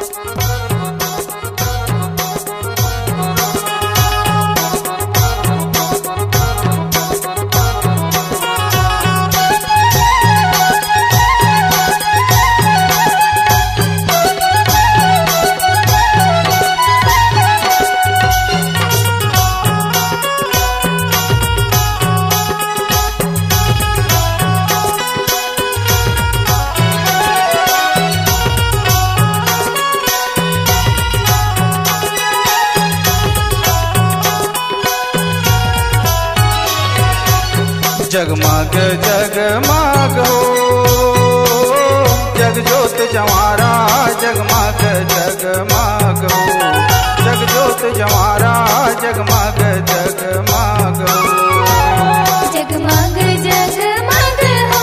जगमग जगमग हो जग जोत जवारा, जगमग जगमग हो जग जोत जवारा, जगमग जगमग हो जगमग जगमग हो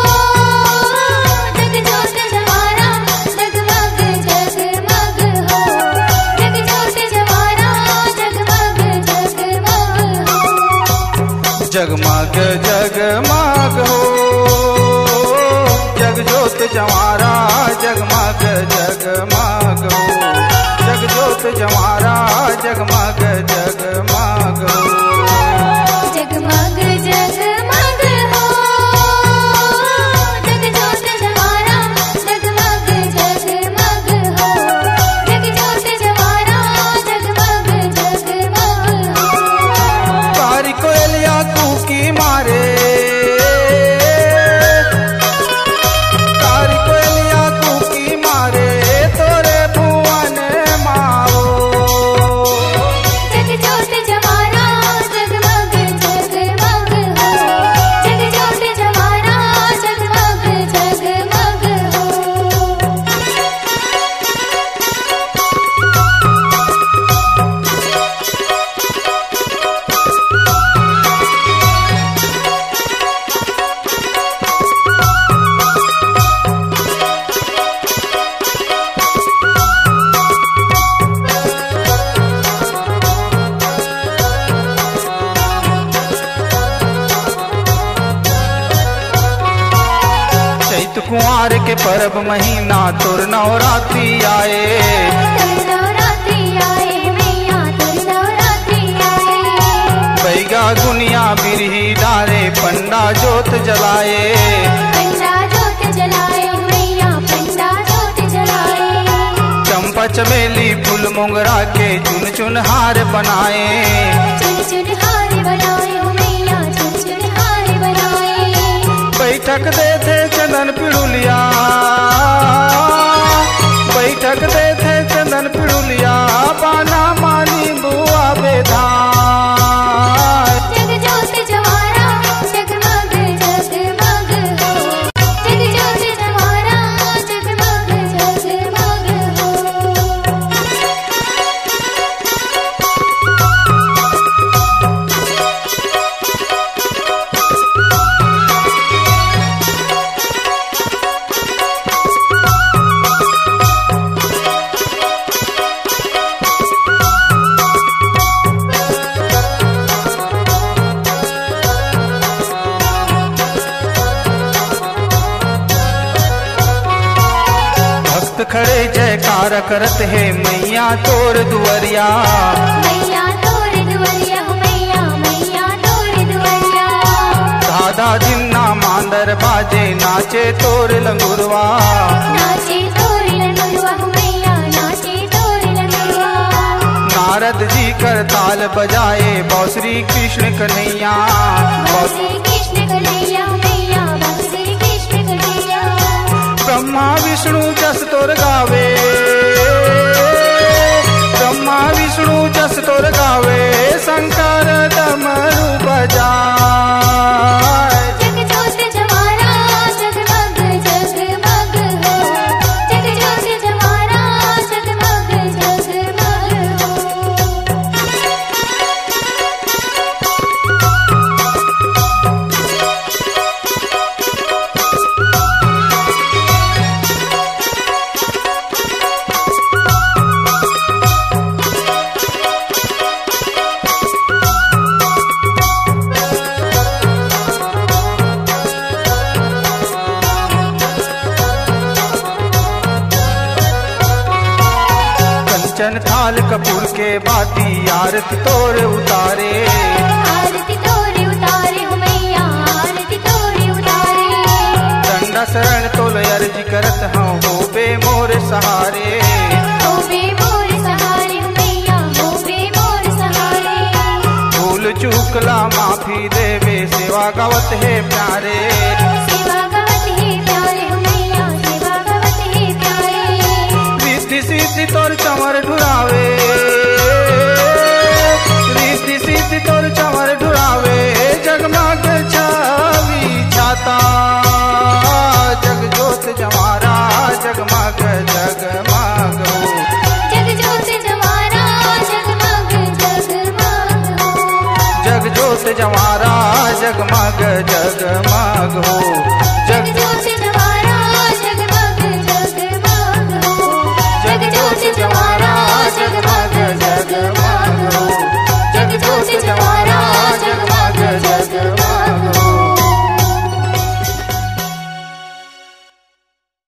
जग जोत जवारा, जगमग जगमग हो जग जोत जवारा, जगमग जगमग हो जगमग जगमग हो जग जोत जवारा, जगमग जगमग हो जग जोत जवारा, जगमग जगमग हो जगमग जगमग हो जग जोत जवारा, जगमग जगमग हो जग जोत जवारा, जगमग जगमग हो कारी कोयलिया कूकी मारे, कारी कोयलिया कूकी मारे तोरे भुवन माओ जग जोत जवारा, जगमग जगमग हो जग जोत जवारा, जगमग जगमग हो चैत कुंवार के पर्व महीना तुर नवरात्रि आए, नवरात्रि आए मैया, तुर नवरात्रि आए बैगा गुनिया बिरही डारे पंडा जोत जलाए, पंडा जोत जलाए मैया, पंडा जोत जलाए चंपा चमेली फूल मोगरा के चुन चुन हार बनाए, चुन चुन हार बनाए मैया, चुन चुन हार बनाए बैठक दे थे चंदन पिड़ुलिया, बैठक दे थे चंदन पिड़ुलिया बाना मानी बुआ बेधार जग जोत जवारा, जगमग जगमग हो जग जोत जवारा, जगमग जगमग हो भक्त खड़े जयकार करत है मैया तोर दुवरिया, मैया तोर दुवरिया हो मैया, मैया तोर दुवरिया दादा जिन्ना मांदर बाजे नाचे तोर लंगुरवा, नाचे तोर लंगुरवा हो मैया, नाचे तोर लंगुरवा नारद जी कर ताल बजाए बौसरी कृष्ण कन्हैया, श्री कृष्ण कन्हैया हो मैया, श्री कृष्ण कन्हैया ब्रह्मा विष्णु जस तोर गावे, ब्रह्मा विष्णु जस तोर गावे शंकर डमरू बजाए जग जोत जवारा, जगमग जगमग हो जग जोत जवारा, जगमग जगमग हो कंचन थाल कपूर के बाती आरती तोर उतारे। आरती तोरे उतारे हो मैया आरती तोरे उतारे। डंडा शरण तोल अर्जी करत हाँ होबे मोर सहारे। होबे मोर सहारे हो मैया होबे मोर सहारे। भूल चूकला माफी देवे सेवा गावत है प्यारे। सेवा गावत है प्यारे हो मैया सेवा गावत है प्यारे। रिद्धि सिद्धि तोर चमर ढुरावे। रिद्धि सिद्धि तोर चमर ढुरावे। जगमग छवि छाता जग जोत जमारा जगमग जगमग हो। जग जोत जमारा जगमग जगमग हो। जग जोत जमारा जगमग जगमग हो।